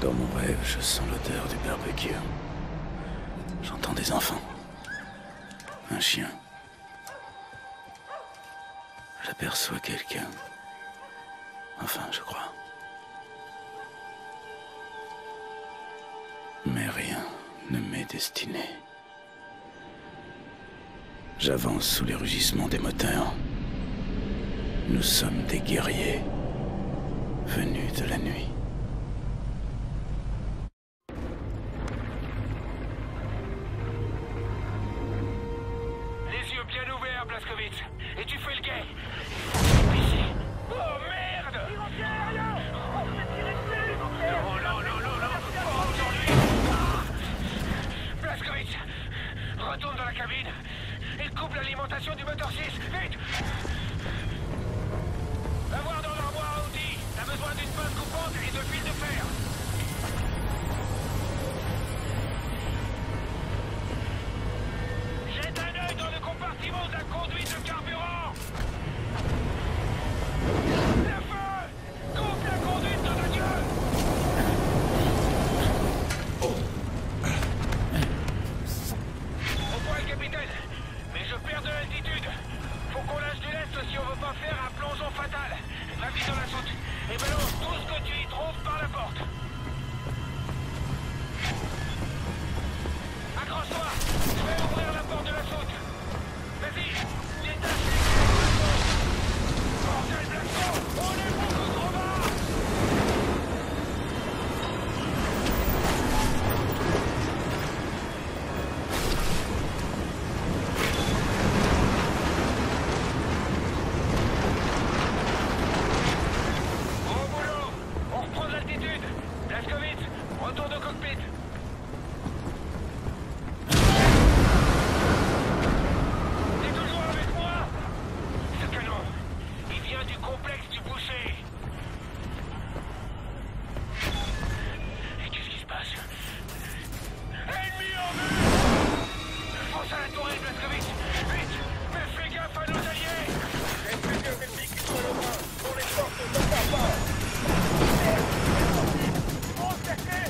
Dans mon rêve, je sens l'odeur du barbecue. J'entends des enfants. Un chien. J'aperçois quelqu'un. Enfin, je crois. Mais rien ne m'est destiné. J'avance sous les rugissements des moteurs. Nous sommes des guerriers venus de la nuit. Les yeux bien ouverts, Blazkowicz. Et tu fais le guet. Ici. Oh merde! Non, pas aujourd'hui. Blazkowicz, retourne dans la cabine. Et coupe l'alimentation du moteur 6. Vite! Va voir dans l'armoire à outils. T'as besoin d'une pince coupante et de fil de fer. Jette un œil dans le compartiment de la conduite de carburant. Le feu! Coupe la conduite de la gueule! Au point, capitaine. Mais je perds de l'altitude. Faut qu'on lâche du lest si on veut pas faire un plongeon fatal. Va vite dans la soute et balance tout ce que tu y trouves par la porte. Accroche-toi. Je vais ouvrir la porte de la soute. Vas-y, détache les clés. Bordel, Blasco, on est beaucoup trop bas. Bon boulot. On reprend de l'altitude. Blazkowicz, retourne au cockpit. T'es toujours avec moi? Ce canon, il vient du complexe du boucher. Et qu'est-ce qui se passe? Ennemi en vue! Fonce à la tourelle, Blazkowicz! Vite! Mais fais gaffe à nos alliés! Faites plusieurs ennemis qui sont loin, dont les forces ne s'en pas! Encerclez!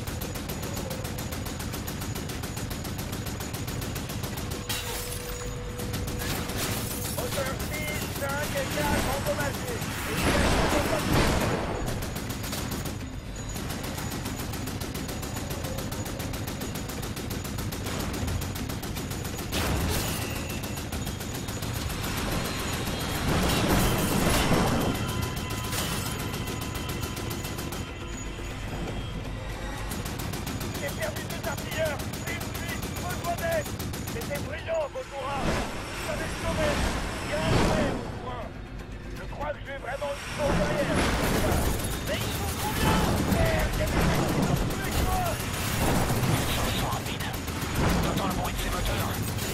Moteur 6, 5 et 4 endommagés. J'ai perdu 2 artilleurs. Vite, rejoignez. C'était brillant, Bautoura. Vous avez sauvé. Bien joué, Bautoura. Je crois que je vais vraiment une chose derrière. Mais ils sont combien? Merde, il y a des mecs qui sont plus que moi. Les choses sont rapides. T'entends le bruit de ces moteurs?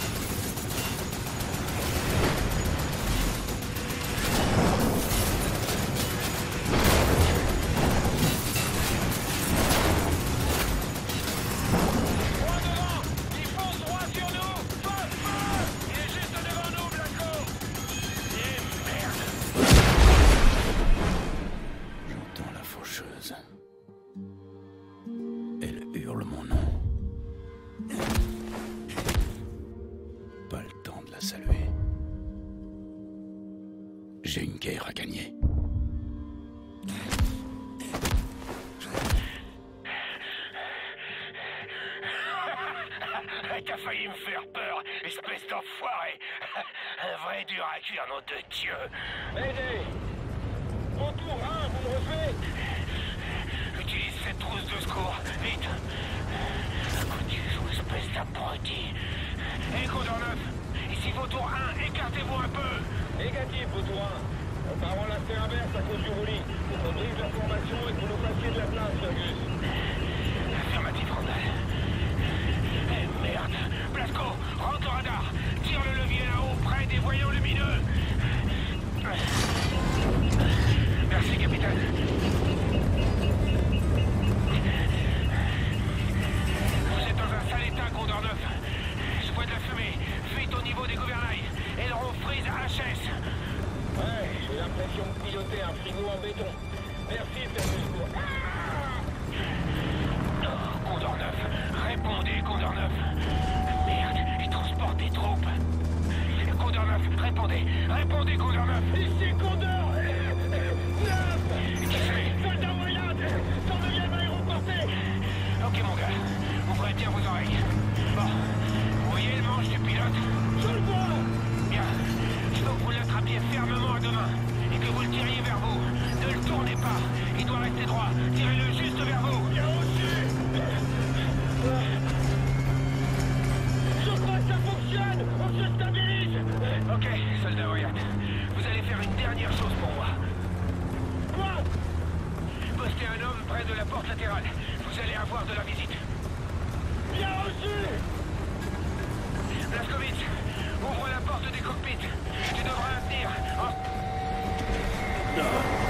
Droit devant! Il fonce droit sur nous! Feu! Il est juste devant nous, Blasco! Et merde! J'entends la faucheuse. Elle hurle mon nom. Pas le temps de la saluer. J'ai une guerre à gagner. T'as failli me faire peur, espèce d'enfoiré! Un vrai dur à cuire, nom de Dieu! Aidez! Retour 1, vous me recevez? Utilise cette trousse de secours, vite! Un coup de joue, espèce d'abruti! Écho dans l'œuf! Ici Vautour 1, écartez-vous un peu! Négatif, Vautour 1. On part en lacet inverse à cause du roulis. On brise la formation et que vous nous fassiez de la place, Fergus. Affirmatif, Randall. Merde! Blasco, rentre au radar! Tire le levier là-haut, près des voyants lumineux! 3. Tirez-le juste vers vous. Bien reçu. Je crois que ça fonctionne. On se stabilise. Ok, soldat Wyatt. Vous allez faire une dernière chose pour moi. Quoi? Postez un homme près de la porte latérale. Vous allez avoir de la visite. Bien reçu. Blazkowicz, ouvre la porte des cockpits. Tu devras la tenir. Non.